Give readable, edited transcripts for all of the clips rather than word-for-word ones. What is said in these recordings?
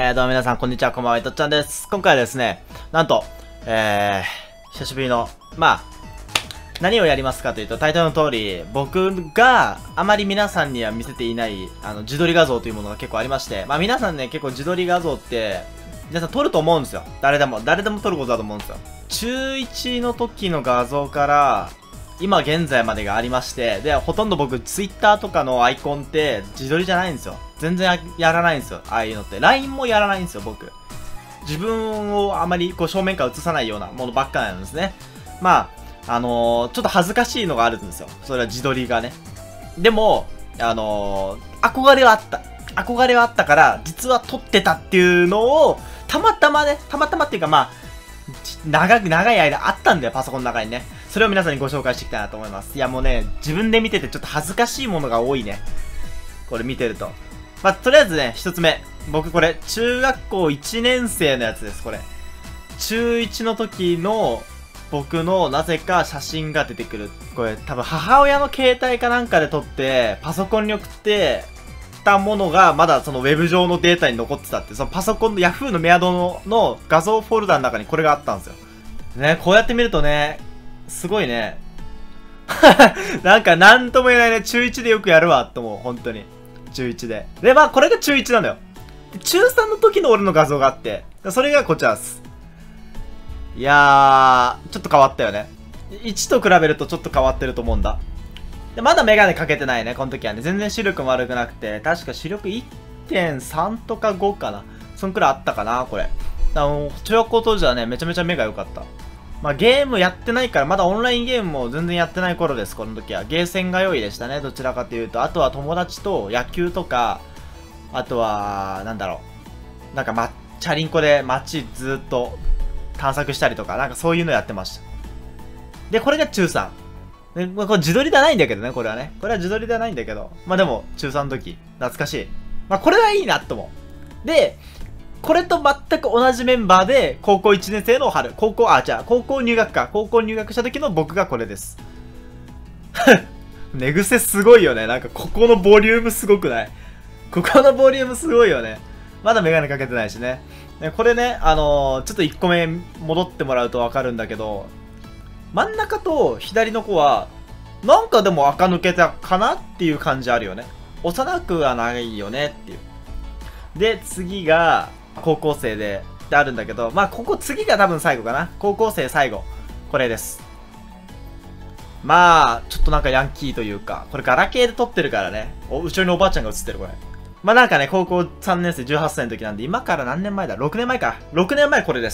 どうも皆さん、こんにちは、こんばんは、いとっちゃんです。今回はですね、なんと、久しぶりの、何をやりますかというと、タイトルの通り、僕があまり皆さんには見せていない、自撮り画像というものが結構ありまして、皆さんね、結構自撮り画像って、皆さん撮ると思うんですよ。誰でも撮ることだと思うんですよ。中1の時の画像から、今現在までがありまして、で、ほとんど僕、ツイッターとかのアイコンって自撮りじゃないんですよ。全然やらないんですよ。ああいうのって。LINE もやらないんですよ、僕。自分をあまりこう正面から映さないようなものばっかなんですね。ちょっと恥ずかしいのがあるんですよ。それは自撮りがね。でも、憧れはあった。憧れはあったから、実は撮ってたっていうのを、たまたまっていうか長い間あったんだよ、パソコンの中にね。それを皆さんにご紹介していきたいなと思います。いやもうね、自分で見ててちょっと恥ずかしいものが多いね。これ見てると。とりあえずね、一つ目。僕これ、中学校1年生のやつです、これ。中1の時の、僕のなぜか写真が出てくる。これ多分母親の携帯かなんかで撮って、パソコンに送ってたものが、まだそのウェブ上のデータに残ってたって、そのパソコンの Yahoo のメアドの画像フォルダの中にこれがあったんですよ。ね、こうやって見るとね、すごいね。なんとも言えないね。中1でよくやるわ、と思う。本当に。中1で。で、これが中1なんだよ。中3の時の俺の画像があって、それがこちらです。いやー、ちょっと変わったよね。1と比べるとちょっと変わってると思うんだ。で、まだメガネかけてないね、この時はね。全然視力も悪くなくて、確か視力 1.3 とか5かな。そんくらいあったかな、これ。中学校当時はね、めちゃめちゃ目が良かった。ゲームやってないから、まだオンラインゲームも全然やってない頃です、この時は。ゲーセンが良いでしたね、どちらかというと。あとは友達と野球とか、あとは、チャリンコで街ずっと探索したりとか、そういうのやってました。で、これが中3。でこれ自撮りではないんだけどね、これはね。これは自撮りではないんだけど。でも、中3の時、懐かしい。これはいいなと思う。で、これと全く同じメンバーで、高校1年生の春。高校入学か。高校入学した時の僕がこれです。寝癖すごいよね。ここのボリュームすごくない？ここのボリュームすごいよね。まだメガネかけてないしね。これね、ちょっと1個目戻ってもらうとわかるんだけど、真ん中と左の子は、でも垢抜けたかなっていう感じあるよね。幼くはないよねっていう。で、次が、高校生であるんだけど、次が多分最後かな。高校生最後。これです。ちょっとヤンキーというか、これガラケーで撮ってるからね。後ろにおばあちゃんが写ってる、これ。高校3年生18歳の時なんで、今から何年前だ ?6 年前か。6年前これです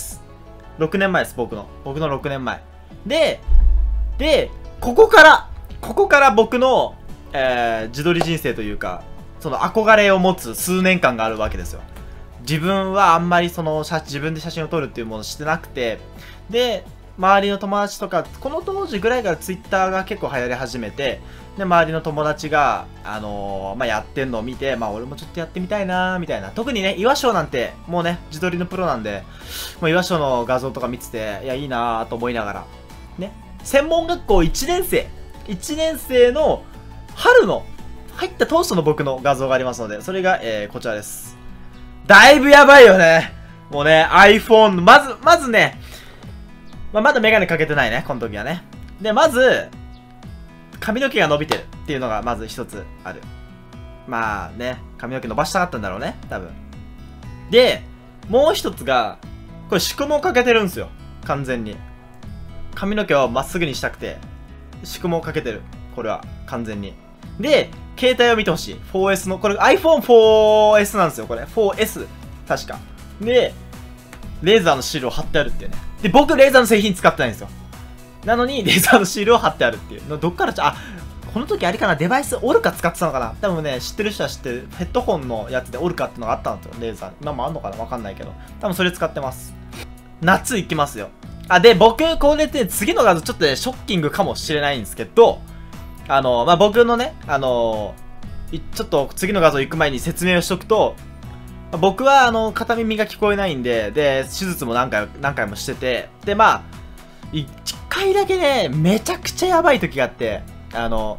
。6年前です、僕の6年前。で、ここから僕の、自撮り人生というか、その憧れを持つ数年間があるわけですよ。自分はあんまり自分で写真を撮るっていうものをしてなくて、で、周りの友達とか、この当時ぐらいからツイッターが結構流行り始めて、で、周りの友達が、やってんのを見て、俺もちょっとやってみたいなーみたいな。特にね、岩章なんて、もうね、自撮りのプロなんで、岩章の画像とか見てて、いや、いいなーと思いながら。ね。専門学校1年生の春の、入った当初の僕の画像がありますので、それが、こちらです。だいぶやばいよね。もうね、iPhone、まずね、まだメガネかけてないね、この時はね。で、まず、髪の毛が伸びてるっていうのがまず一つある。髪の毛伸ばしたかったんだろうね、多分。で、もう一つが、これ宿毛かけてるんですよ。完全に。髪の毛をまっすぐにしたくて、宿毛かけてる。これは、完全に。で、携帯を見てほしい。4S の、これ iPhone4S なんですよ、これ。4S。確か。で、レーザーのシールを貼ってあるっていうね。で、僕、レーザーの製品使ってないんですよ。なのに、レーザーのシールを貼ってあるっていう。どっからこの時あれかな、デバイス、オルカ使ってたのかな。多分ね、知ってる人は知ってる。ヘッドホンのやつでオルカってのがあったんですよ、レーザー。今もあんのかなわかんないけど。多分それ使ってます。夏行きますよ。で、僕、これって次の画像ちょっとね、ショッキングかもしれないんですけど、僕のね、ちょっと次の画像行く前に説明をしとくと、僕は片耳が聞こえないんで、で、手術も何回もしてて、で、1回だけね、めちゃくちゃやばい時があって、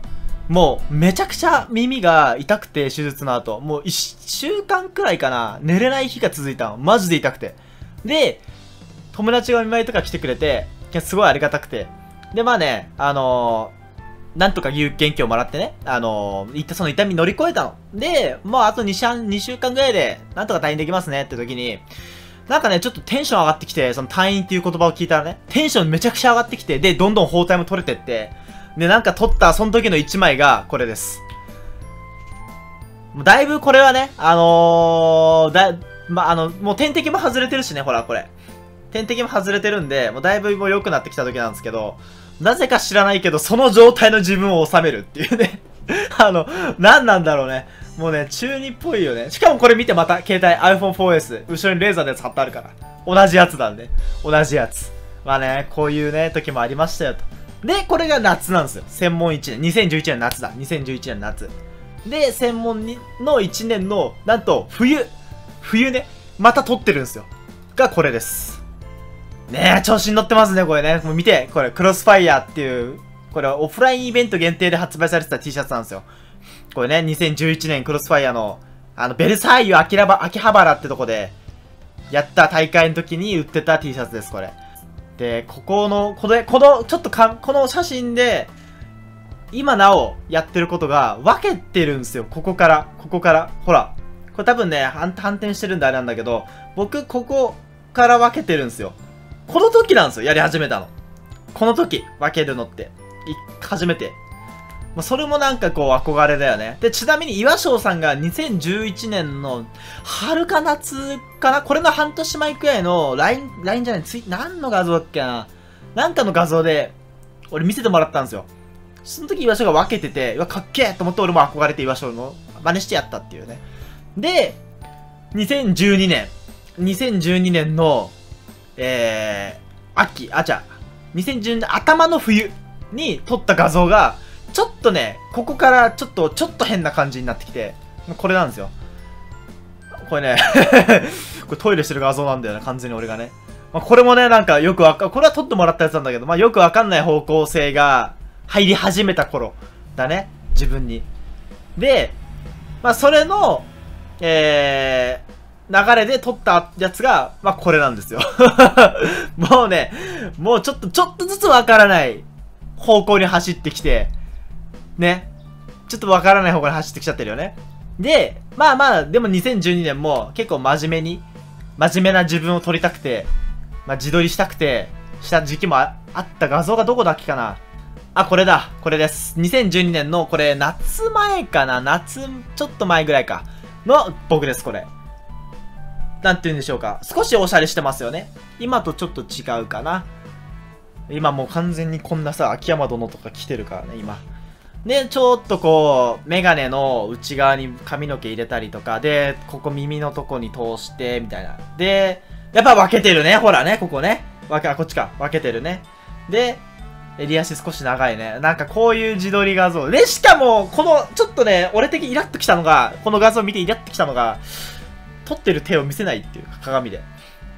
もうめちゃくちゃ耳が痛くて、手術の後。もう1週間くらいかな、寝れない日が続いたの。マジで痛くて。で、友達がお見舞いとか来てくれて、すごいありがたくて。で、まあね、なんとか元気をもらってね、その痛み乗り越えたの。で、もうあと2週間ぐらいで、なんとか退院できますねって時に、なんかね、ちょっとテンション上がってきて、その退院っていう言葉を聞いたらね、テンションめちゃくちゃ上がってきて、で、どんどん包帯も取れてって、で、なんか撮ったその時の1枚がこれです。だいぶこれはね、もう点滴も外れてるしね、ほら、これ。点滴も外れてるんで、もうだいぶもう良くなってきた時なんですけど、なぜか知らないけど、その状態の自分を収めるっていうね。何なんだろうね。もうね、中二っぽいよね。しかもこれ見てまた、携帯 iPhone 4S。後ろにレーザーのやつ貼ってあるから。同じやつなんで。同じやつ。まあね、こういうね、時もありましたよと。で、これが夏なんですよ。専門1年。2011年夏だ。2011年夏。で、専門の1年の、なんと、冬ね。また撮ってるんですよ。が、これです。ねえ、調子に乗ってますね、これね。もう見て、これ、クロスファイヤーっていう、これはオフラインイベント限定で発売されてた T シャツなんですよ。これね、2011年クロスファイヤーの、ベルサイユ秋葉原ってとこで、やった大会の時に売ってた T シャツです、これ。で、この写真で、今なおやってることが分けてるんですよ。ここから。ほら。これ多分ね、反転してるんであれなんだけど、僕、ここから分けてるんですよ。この時なんですよ、やり始めたの。この時、分けるのって。初めて。まあ、それもなんかこう、憧れだよね。で、ちなみに岩翔さんが2011年の春か夏かな、これの半年前くらいの LINE じゃない、何の画像だっけな、なんかの画像で、俺見せてもらったんですよ。その時岩翔が分けてて、うわ、かっけえと思って俺も憧れて岩翔の真似してやったっていうね。で、2012年の、2012年頭の冬に撮った画像が、ちょっとね、ここからちょっと変な感じになってきて、これなんですよ。これね、これトイレしてる画像なんだよね、完全に俺がね。まあ、これもね、なんかこれは撮ってもらったやつなんだけど、まあよくわかんない方向性が入り始めた頃だね、自分に。で、まあそれの、流れで撮ったやつが、まあこれなんですよ。もうね、もうちょっとずつわからない方向に走ってきて、ね。ちょっとわからない方向に走ってきちゃってるよね。で、まあ、でも2012年も結構真面目な自分を撮りたくて、まあ自撮りしたくて、した時期もあった画像がどこだっけかな。あ、これだ。これです。2012年の、これ、夏前かな、ちょっと前ぐらいか。の、僕です、これ。なんて言うんでしょうか。少しおしゃれしてますよね。今とちょっと違うかな。今もう完全にこんなさ、秋山殿とか来てるからね、今。で、ちょっとこう、メガネの内側に髪の毛入れたりとか、で、ここ耳のとこに通して、みたいな。で、やっぱ分けてるね。ほらね、ここね。こっちか。分けてるね。で、襟足少し長いね。なんかこういう自撮り画像。で、しかも、この、ちょっとね、俺的にイラッときたのが、この画像を見てイラッときたのが、撮ってる手を見せないっていう、鏡で。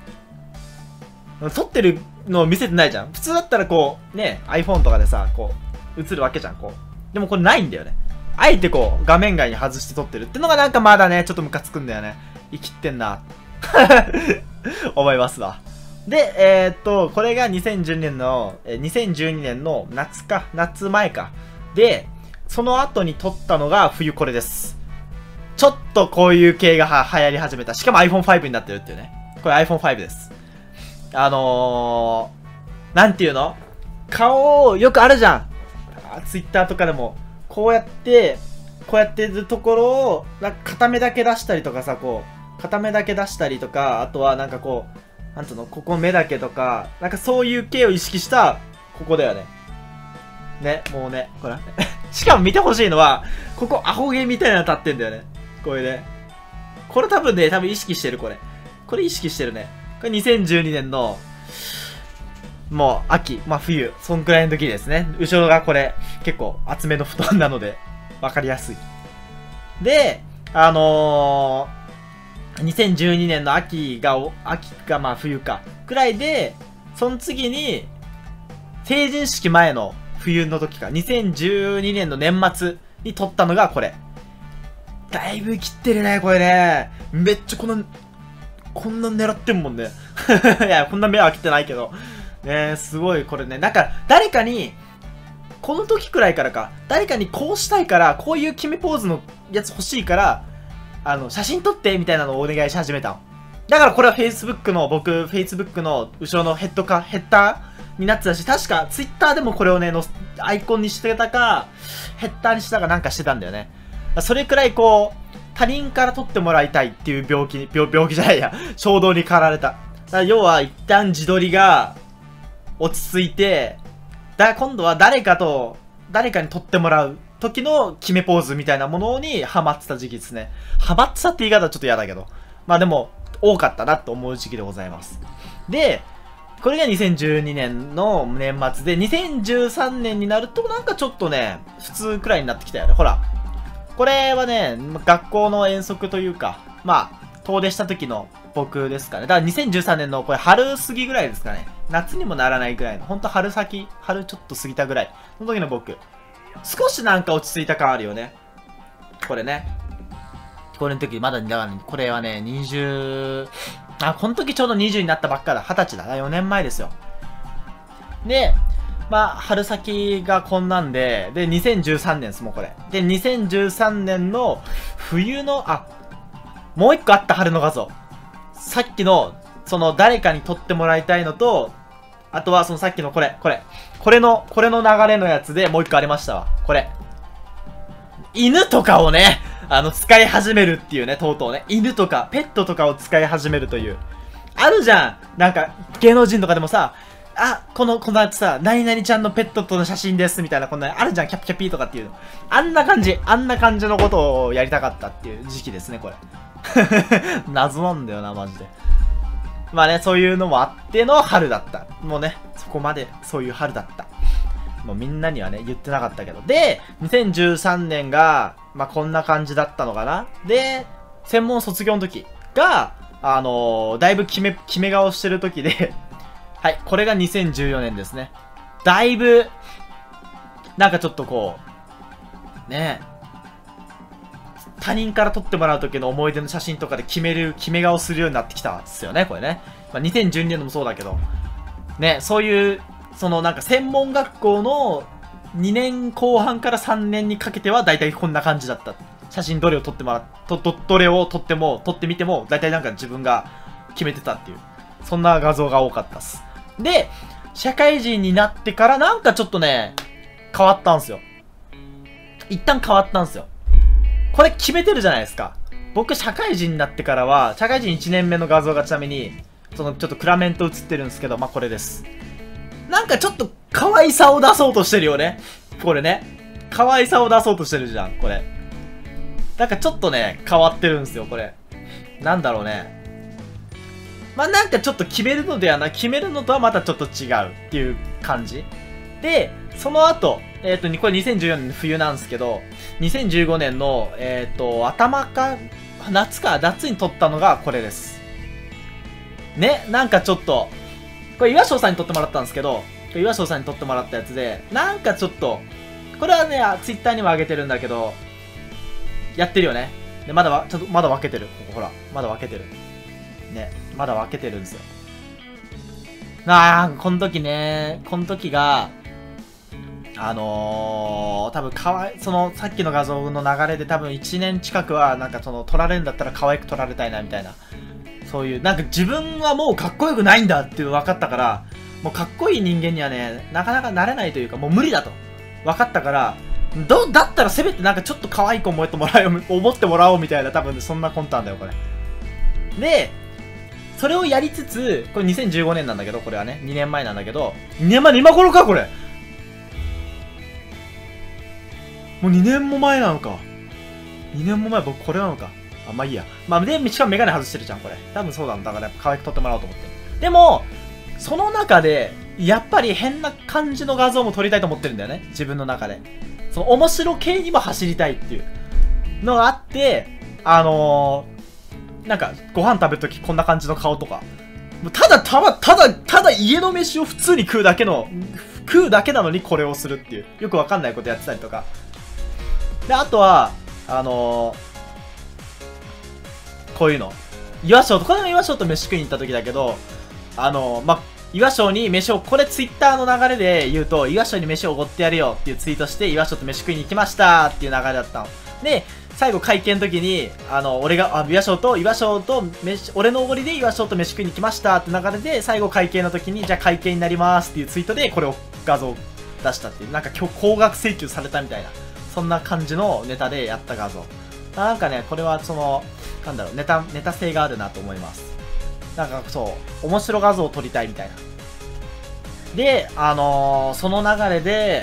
撮ってるのを見せてないじゃん。普通だったらこう、ね、iPhone とかでさ、こう、映るわけじゃん、こう。でもこれないんだよね。あえてこう、画面外に外して撮ってるってのがなんかまだね、ちょっとムカつくんだよね。生きってんな。思いますわ。で、これが2012年の夏前か。で、その後に撮ったのが冬これです。ちょっとこういう系が流行り始めた。しかも iPhone5 になってるっていうね。これ iPhone5 です。なんていうの？顔、よくあるじゃん。Twitter とかでも、こうやってるところを、なんか片目だけ出したりとかさ、こう、片目だけ出したりとか、あとはなんかこう、なんつうの、ここ目だけとか、なんかそういう系を意識した、ここだよね。ね、もうね、ほら。しかも見てほしいのは、ここアホ毛みたいなの立ってんだよね。これね。これ多分意識してる、これ。これ意識してるね。これ2012年の、もう秋、まあ冬、そんくらいの時ですね。後ろがこれ、結構厚めの布団なので、わかりやすい。で、2012年の秋がまあ冬か、くらいで、その次に、成人式前の冬の時か、2012年の年末に撮ったのがこれ。だいぶ切ってるね、これね。めっちゃこんな狙ってんもんね。いや、こんな目は開けてないけど。ね、すごいこれね。なんか、誰かに、この時くらいからか、誰かにこうしたいから、こういう決めポーズのやつ欲しいから、写真撮ってみたいなのをお願いし始めたの。だからこれは Facebook の、Facebook の後ろのヘッダーになってたし、確か Twitter でもこれをね、アイコンにしてたか、ヘッダーにしたかなんかしてたんだよね。それくらいこう、他人から撮ってもらいたいっていう病気じゃないや、衝動に駆られた。だから要は一旦自撮りが落ち着いて、今度は誰かに撮ってもらう時の決めポーズみたいなものにハマってた時期ですね。ハマってたって言い方はちょっと嫌だけど。まあでも、多かったなと思う時期でございます。で、これが2012年の年末で、2013年になるとなんかちょっとね、普通くらいになってきたよね。ほら。これはね、学校の遠足というか、まあ、遠出した時の僕ですかね。だから2013年のこれ春過ぎぐらいですかね。夏にもならないぐらいの、ほんと春ちょっと過ぎたぐらいの時の僕。少しなんか落ち着いた感あるよね。これね。これの時、まだ、だから、これはね、この時ちょうど20になったばっかだ。20歳だ。4年前ですよ。で、まあ、春先がこんなんで、で、2013年です、もうこれ。で、2013年の冬の、もう一個あった春の画像。さっきの、誰かに撮ってもらいたいのと、あとはさっきのこれの流れのやつでもう一個ありましたわ。これ。犬とかをね、使い始めるっていうね、とうとうね。犬とか、ペットとかを使い始めるという。あるじゃんなんか、芸能人とかでもさ、このさ、何々ちゃんのペットとの写真ですみたいな、こんな、あるじゃん、キャピキャピとかっていうの。あんな感じのことをやりたかったっていう時期ですね、これ。謎なんだよな、マジで。まあね、そういうのもあっての春だった。もうね、そこまでそういう春だった。もうみんなにはね、言ってなかったけど。で、2013年が、まあこんな感じだったのかな。で、専門卒業の時が、だいぶ決め顔してる時で、はい、これが2014年ですね。だいぶ、なんかちょっとこう、ね他人から撮ってもらう時の思い出の写真とかで決め顔するようになってきたんですよね、これね。まあ、2012年もそうだけど。ね、そういう、なんか専門学校の2年後半から3年にかけては大体こんな感じだった。写真どれを撮ってみても、大体なんか自分が決めてたっていう。そんな画像が多かったっす。で、社会人になってからなんかちょっとね、変わったんすよ。一旦変わったんすよ。これ決めてるじゃないですか。僕、社会人になってからは、社会人1年目の画像がちなみに、ちょっと暗めんと映ってるんですけど、まあ、これです。なんかちょっと可愛さを出そうとしてるよね。これね。可愛さを出そうとしてるじゃん、これ。なんかちょっとね、変わってるんですよ、これ。なんだろうね。まあ、なんかちょっと決めるのとはまたちょっと違うっていう感じ。で、その後、これ2014年の冬なんですけど、2015年の、夏に撮ったのがこれです。ね、なんかちょっと、これ岩翔さんに撮ってもらったんですけど、岩翔さんに撮ってもらったやつで、なんかちょっと、これはね、ツイッターにも上げてるんだけど、やってるよね。で、まだ分けてる。ここほら、まだ分けてる。ね、まだ分けてるんですよ。この時が、多分さっきの画像の流れで多分1年近くは、なんか撮られるんだったら可愛く撮られたいな、みたいな。そういう、なんか自分はもうかっこよくないんだっていうの分かったから、もうかっこいい人間にはね、なかなかなれないというか、もう無理だと。分かったから、だったらせめてなんかちょっと可愛く思ってもらおうみたいな、多分そんな魂胆だよ、これ。で、それをやりつつ、これ2015年なんだけど、これはね、2年前なんだけど、2年前の今頃か、これ。もう2年も前なのか。2年も前、僕これなのか。まあいいや。まあ、で、しかもメガネ外してるじゃん、これ。多分そうなんだから、やっぱ可愛く撮ってもらおうと思って。でも、その中で、やっぱり変な感じの画像も撮りたいと思ってるんだよね。自分の中で。その面白系にも走りたいっていうのがあって、なんか、ご飯食べるときこんな感じの顔とか。ただ家の飯を普通に食うだけなのにこれをするっていう。よくわかんないことやってたりとか。 で、あとは、こういうの。岩翔と、これも岩翔と飯食いに行った時だけど、岩翔に飯を、これツイッターの流れで言うと、岩翔に飯をおごってやるよっていうツイートして、岩翔と飯食いに行きましたっていう流れだったの。で、最後会見の時に、俺が、岩翔と飯、俺のおごりで岩翔と飯食いに来ましたって流れで、最後会見の時に、じゃあ会計になりますっていうツイートで、これを画像を出したっていう、なんか今日高額請求されたみたいな、そんな感じのネタでやった画像。なんかね、これはなんだろう、ネタ性があるなと思います。なんかそう、面白画像を撮りたいみたいな。で、その流れで、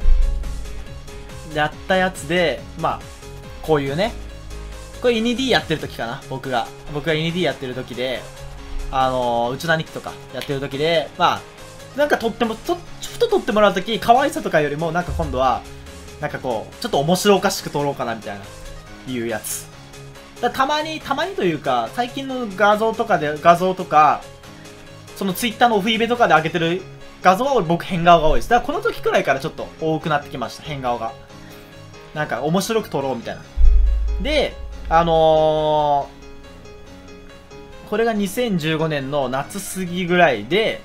やったやつで、まあ、こういうね、これイニディやってる時かな、僕がイニディやってる時で、うちの兄貴とかやってる時で、まあ、なんかふと撮ってもらう時、可愛さとかよりも、なんか今度は、なんかこう、ちょっと面白おかしく撮ろうかなみたいな、いうやつ。たまにというか、最近の画像とか、そのツイッターのオフイベとかで上げてる画像は僕変顔が多いです。だからこの時くらいからちょっと多くなってきました、変顔が。なんか面白く撮ろうみたいな。で、これが2015年の夏過ぎぐらいで、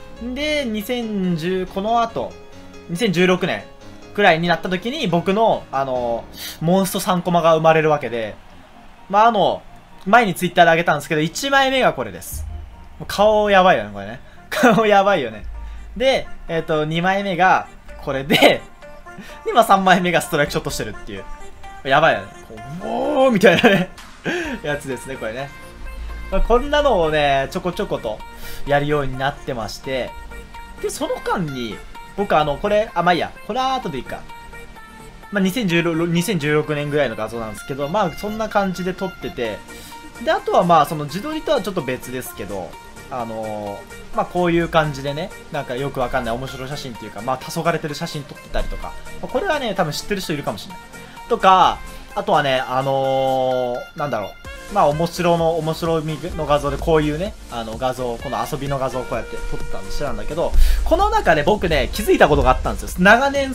この後、2016年くらいになった時に僕の、モンスト3コマが生まれるわけで、まあ前にツイッターで上げたんですけど、1枚目がこれです。顔やばいよね、これね。顔やばいよね。で、2枚目がこれで、今3枚目がストライクショットしてるっていう。やばいよね。おーみたいなね。やつですね、これね。こんなのをね、ちょこちょことやるようになってまして、で、その間に、僕これ、まあいいや。これは後でいいか。まあ2016年ぐらいの画像なんですけど、まあそんな感じで撮ってて、で、あとはまあその自撮りとはちょっと別ですけど、まあこういう感じでね、なんかよくわかんない面白い写真っていうか、まあ黄昏れてる写真撮ってたりとか、これはね、多分知ってる人いるかもしれない。とか、あとはね、なんだろう。まあ面白みの画像でこういうね、画像、この遊びの画像をこうやって撮ってたんで知らんだけど、この中で僕ね、気づいたことがあったんですよ。長年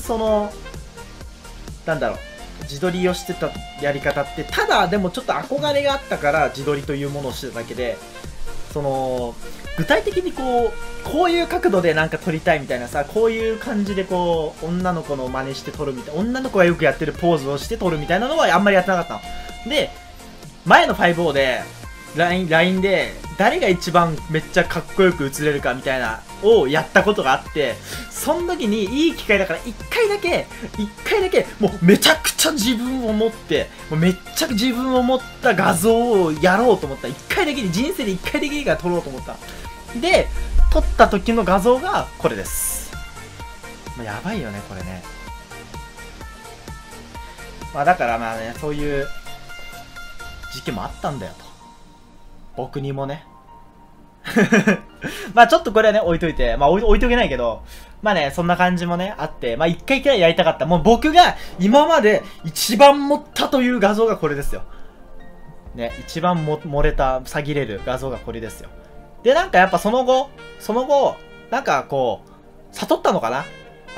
なんだろう、自撮りをしてたやり方って、ただでもちょっと憧れがあったから自撮りというものをしてただけで、具体的にこういう角度でなんか撮りたいみたいなさ、こういう感じで女の子の真似して撮るみたいな、女の子がよくやってるポーズをして撮るみたいなのはあんまりやってなかったの。で、前の 5O で、LINE で、誰が一番めっちゃかっこよく映れるかみたいな、をやったことがあって、その時にいい機会だから一回だけ、もうめちゃくちゃ自分を持って、もうめっちゃ自分を持った画像をやろうと思った。一回だけで、人生で一回だけいいから撮ろうと思った。で、撮った時の画像がこれです。やばいよね、これね。まあだからまあね、そういう時期もあったんだよと。僕にもね。まあちょっとこれはね、置いといて。まあ置いとけないけど、まあね、そんな感じもね、あって、まあ一回くらいやりたかった。もう僕が今まで一番盛ったという画像がこれですよ。ね、一番漏れた、詐欺れる画像がこれですよ。で、なんかやっぱその後、なんかこう、悟ったのかな？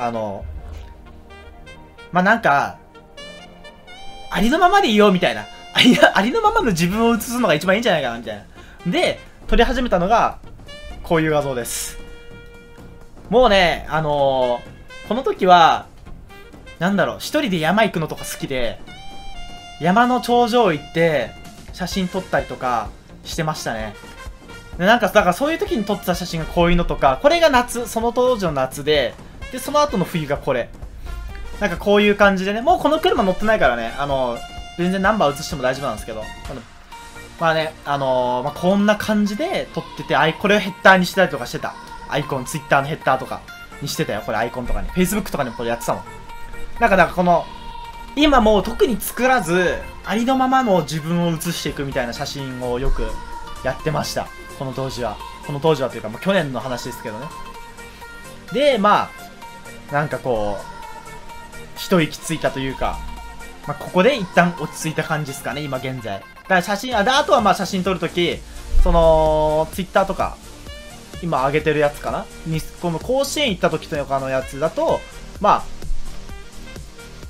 まあなんか、ありのままでいようみたいな。ありのままの自分を映すのが一番いいんじゃないかなみたいな。で、撮り始めたのが、こういう画像です。もうね、この時は、なんだろう、一人で山行くのとか好きで、山の頂上行って、写真撮ったりとかしてましたね。で、なんか、だからそういう時に撮ってた写真がこういうのとか、これが夏、その当時の夏で、で、その後の冬がこれ。なんかこういう感じでね、もうこの車乗ってないからね、全然ナンバー映しても大丈夫なんですけど、まあね、まあ、こんな感じで撮ってて、これをヘッダーにしてたりとかしてた。アイコン、ツイッターのヘッダーとかにしてたよ。これアイコンとかに。Facebook とかにもこれやってたの。なんかこの、今もう特に作らず、ありのままの自分を写していくみたいな写真をよくやってました。この当時は。この当時はというか、もう去年の話ですけどね。で、まあ、なんかこう、一息ついたというか、まあ、ここで一旦落ち着いた感じですかね、今現在。だから写真、あとはまあ写真撮るとき、Twitter とか、今上げてるやつかなこの甲子園行った時とかのやつだと、まあ、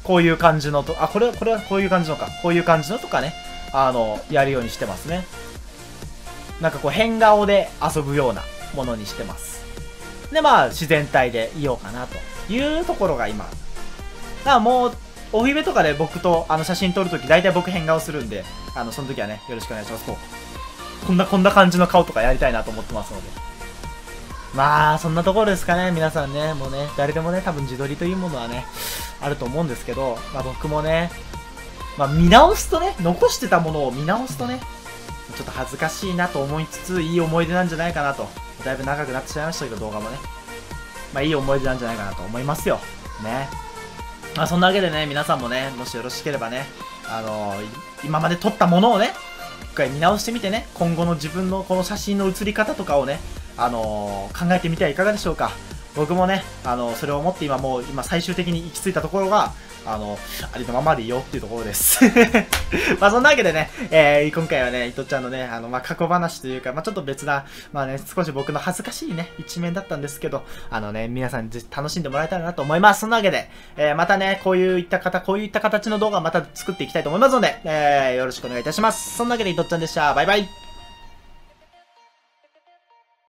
こういう感じのと、これはこういう感じのか。こういう感じのとかね、やるようにしてますね。なんかこう変顔で遊ぶようなものにしてます。で、まあ、自然体でいようかなというところが今。だからもう、オフィベとかで僕と写真撮るとき、大体僕変顔するんで、その時はね、よろしくお願いします。こんな感じの顔とかやりたいなと思ってますので。まあ、そんなところですかね、皆さんね。もうね、誰でもね、多分自撮りというものはね、あると思うんですけど、まあ僕もね、まあ見直すとね、残してたものを見直すとね、ちょっと恥ずかしいなと思いつつ、いい思い出なんじゃないかなと。だいぶ長くなってしまいましたけど、動画もね。まあいい思い出なんじゃないかなと思いますよ。ね。まあそんなわけでね、皆さんもね、もしよろしければね、今まで撮ったものをね、一回見直してみてね、今後の自分のこの写真の写り方とかをね、考えてみてはいかがでしょうか。僕もね、それを思って今最終的に行き着いたところが、ありのままでいいよっていうところです。まあそんなわけでね、今回はね、伊藤ちゃんのね、まあ過去話というか、まあちょっと別な、まあね、少し僕の恥ずかしいね、一面だったんですけど、皆さんにぜひ楽しんでもらえたらなと思います。そんなわけで、またね、こういった形の動画をまた作っていきたいと思いますので、よろしくお願いいたします。そんなわけで伊藤ちゃんでした。バイバイ。